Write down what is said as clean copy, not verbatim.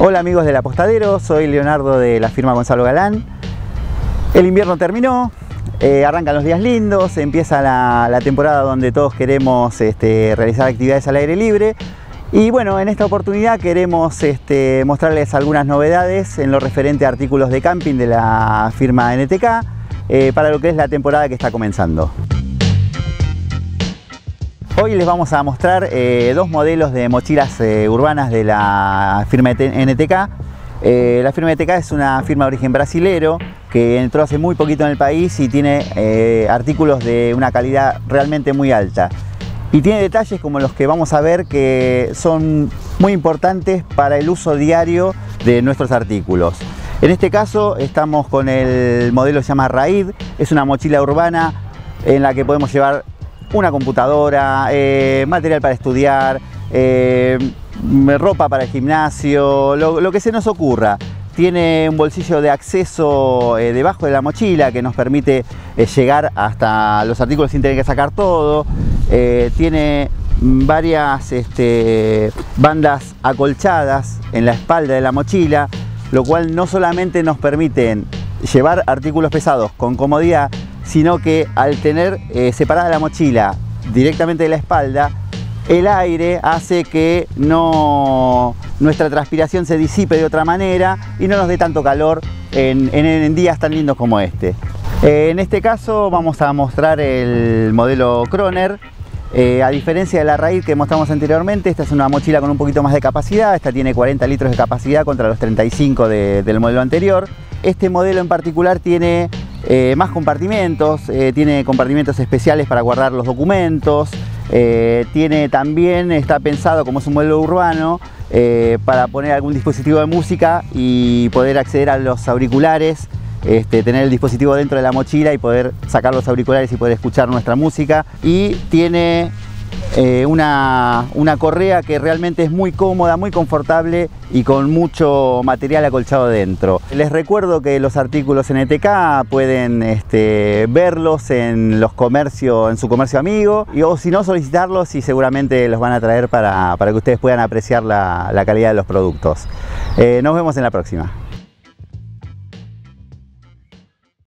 Hola amigos del Apostadero, soy Leonardo de la firma Gonzalo Galán. El invierno terminó, arrancan los días lindos, empieza la temporada donde todos queremos realizar actividades al aire libre. Y bueno, en esta oportunidad queremos mostrarles algunas novedades en lo referente a artículos de camping de la firma NTK para lo que es la temporada que está comenzando. Hoy les vamos a mostrar dos modelos de mochilas urbanas de la firma NTK. La firma NTK es una firma de origen brasilero que entró hace muy poquito en el país y tiene artículos de una calidad realmente muy alta. Y tiene detalles como los que vamos a ver que son muy importantes para el uso diario de nuestros artículos. En este caso estamos con el modelo que se llama Raid. Es una mochila urbana en la que podemos llevar una computadora, material para estudiar, ropa para el gimnasio, lo que se nos ocurra. Tiene un bolsillo de acceso debajo de la mochila que nos permite llegar hasta los artículos sin tener que sacar todo. Tiene varias bandas acolchadas en la espalda de la mochila, lo cual no solamente nos permiten llevar artículos pesados con comodidad, sino que al tener separada la mochila directamente de la espalda, el aire hace que nuestra transpiración se disipe de otra manera y no nos dé tanto calor en días tan lindos como este. En este caso vamos a mostrar el modelo Croner. A diferencia de la Raid que mostramos anteriormente, esta es una mochila con un poquito más de capacidad. Esta tiene 40 litros de capacidad contra los 35 del modelo anterior. Este modelo en particular tiene más compartimentos, tiene compartimentos especiales para guardar los documentos, también está pensado, como es un modelo urbano, para poner algún dispositivo de música y poder acceder a los auriculares, tener el dispositivo dentro de la mochila y poder sacar los auriculares y poder escuchar nuestra música. Y tiene una correa que realmente es muy cómoda, muy confortable y con mucho material acolchado dentro. Les recuerdo que los artículos NTK pueden verlos en los comercios, en su comercio amigo, o si no, solicitarlos y seguramente los van a traer para que ustedes puedan apreciar la calidad de los productos. Nos vemos en la próxima.